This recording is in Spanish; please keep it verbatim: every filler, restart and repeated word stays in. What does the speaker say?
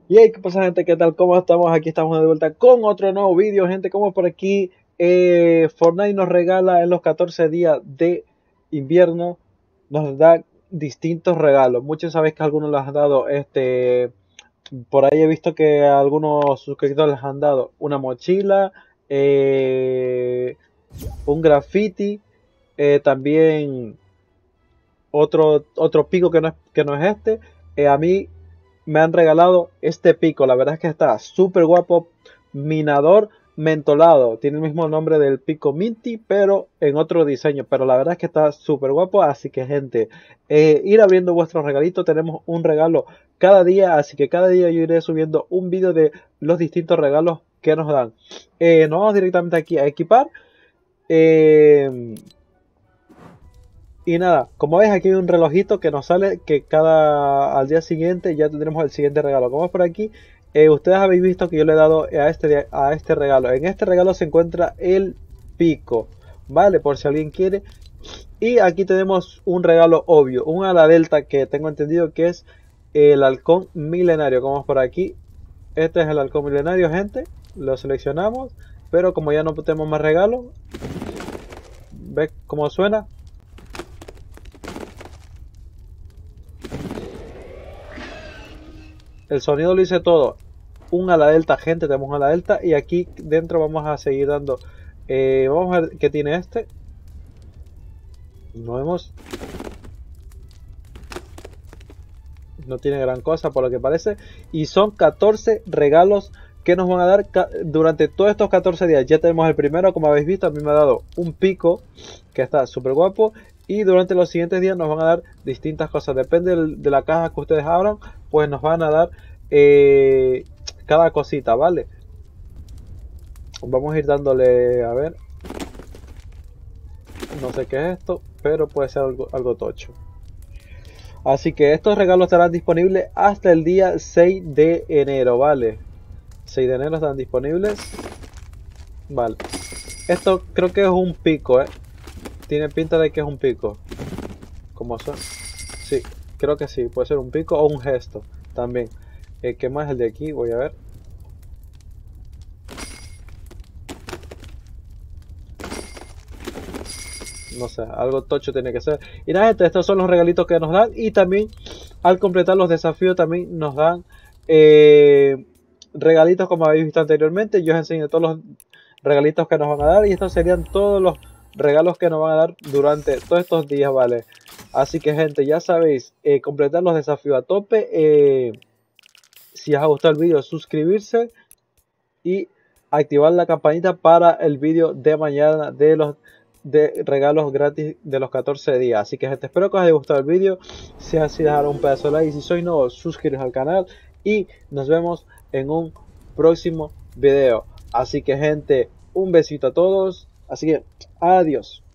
Y hey, ¿qué pasa, gente? ¿Qué tal? ¿Cómo estamos? Aquí estamos de vuelta con otro nuevo vídeo, gente. Como por aquí, eh, Fortnite nos regala en los catorce días de invierno, nos da distintos regalos. Muchos sabéis que algunos les han dado, este, por ahí he visto que a algunos suscriptores les han dado una mochila, eh, un graffiti, eh, también otro, otro pico que no es, que no es este. Eh, a mí me han regalado este pico, la verdad es que está súper guapo, minador mentolado, tiene el mismo nombre del pico Minty, pero en otro diseño, pero la verdad es que está súper guapo, así que gente, eh, ir abriendo vuestros regalitos, tenemos un regalo cada día, así que cada día yo iré subiendo un vídeo de los distintos regalos que nos dan. Eh, nos vamos directamente aquí a equipar. Eh, y nada, como ves, aquí hay un relojito que nos sale que cada al día siguiente ya tendremos el siguiente regalo. Como es por aquí, eh, ustedes habéis visto que yo le he dado a este, a este regalo. En este regalo se encuentra el pico, ¿vale? Por si alguien quiere. Y aquí tenemos un regalo obvio, un ala delta que tengo entendido que es el halcón milenario. Como es por aquí, este es el halcón milenario, gente. Lo seleccionamos, pero como ya no tenemos más regalos, ¿ves cómo suena? El sonido lo hice todo. Un ala delta, gente, tenemos un ala delta. Y aquí dentro vamos a seguir dando. Eh, vamos a ver qué tiene este. No vemos. No tiene gran cosa por lo que parece. Y son catorce regalos que nos van a dar durante todos estos catorce días. Ya tenemos el primero, como habéis visto. A mí me ha dado un pico que está súper guapo. Y durante los siguientes días nos van a dar distintas cosas. Depende de la caja que ustedes abran, pues nos van a dar eh, cada cosita, ¿vale? Vamos a ir dándole, a ver. No sé qué es esto, pero puede ser algo, algo tocho. Así que estos regalos estarán disponibles hasta el día seis de enero, ¿vale? seis de enero están disponibles. Vale. Esto creo que es un pico, ¿eh? Tiene pinta de que es un pico. ¿Cómo son? Sí, creo que sí. Puede ser un pico o un gesto también. Eh, ¿Qué más es el de aquí? Voy a ver. No sé, algo tocho tiene que ser. Y nada, gente, estos son los regalitos que nos dan. Y también, al completar los desafíos, también nos dan eh, regalitos como habéis visto anteriormente. Yo os enseño todos los regalitos que nos van a dar. Y estos serían todos los regalos que nos van a dar durante todos estos días, ¿vale? Así que, gente, ya sabéis, eh, completar los desafíos a tope. Eh, si os ha gustado el vídeo, suscribirse y activar la campanita para el vídeo de mañana de los de regalos gratis de los catorce días. Así que, gente, espero que os haya gustado el vídeo. Si es así, dejar un pedazo de like. Si sois nuevo, suscribiros al canal y nos vemos en un próximo video. Así que, gente, un besito a todos. Así que adiós.